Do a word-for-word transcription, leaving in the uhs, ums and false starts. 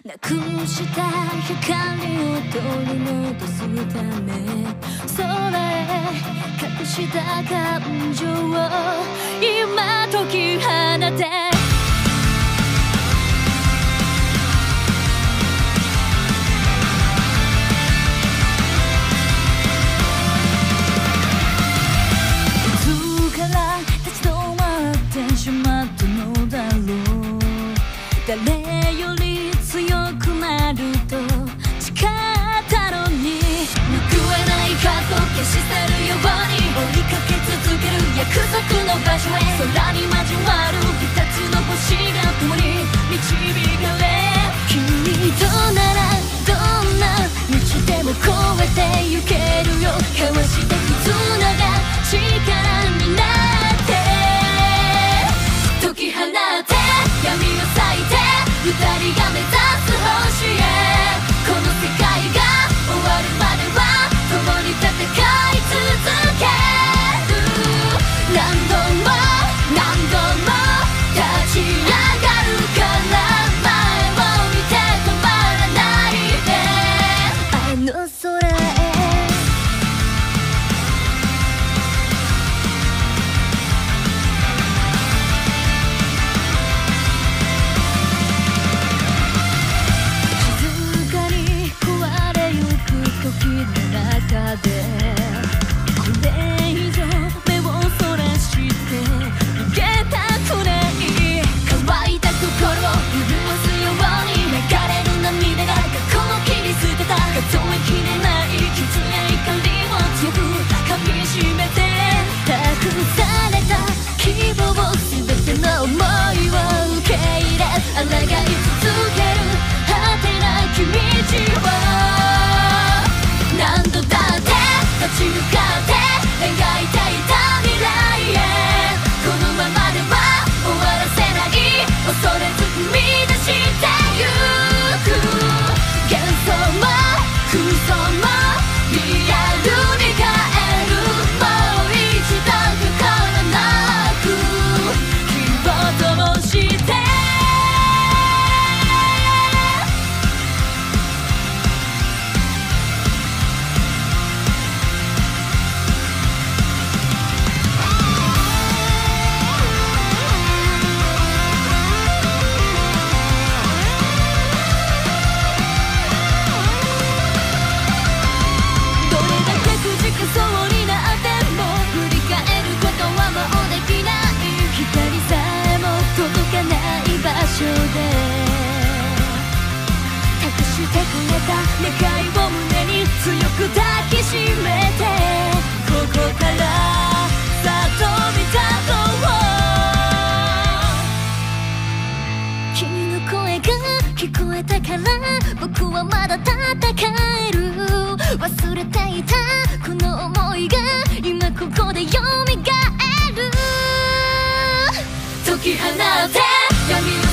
なくした光を取り戻すため空へ隠した感情を今解き放て誰より強くなると誓ったのに報わない過去消し去るように追いかけ続ける約束の場所へ空に交わる二つの星が共に導かれ君とならどんな道でも越えてゆけるよ交わした絆が力になって解き放て闇を裂いて二人が目指す星へこの世界が終わるまでは共に戦い続ける何度も何度も立ち上がるから前を見て止まらないであの空へでこれ以上目をそらして逃げたくない乾いた心を潤すように流れる涙が過去の切り捨てた数えきれない傷や怒りを強く噛みしめて託された希望全ての想いを受け入れ抗い続ける果てなき道を何度だって立ち向かって描いていた未来へこのままでは終わらせない恐れず踏み出してゆく幻想も空想もリアルに変えるもう一度心なく火を灯して願いを胸に強く抱きしめてここからさあ飛び立とう君の声が聞こえたから僕はまだ戦える忘れていたこの想いが今ここで蘇る解き放て闇を